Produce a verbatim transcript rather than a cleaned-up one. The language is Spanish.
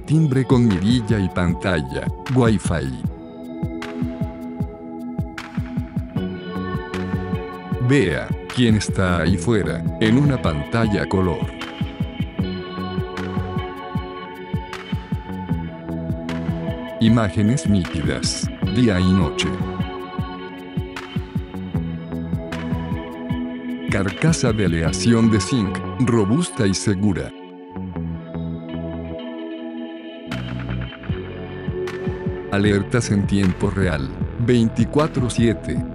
timbre con mirilla y pantalla, Wi-Fi. Vea quién está ahí fuera, en una pantalla color. Imágenes nítidas, día y noche. Carcasa de aleación de zinc, robusta y segura. Alertas en tiempo real, veinticuatro siete.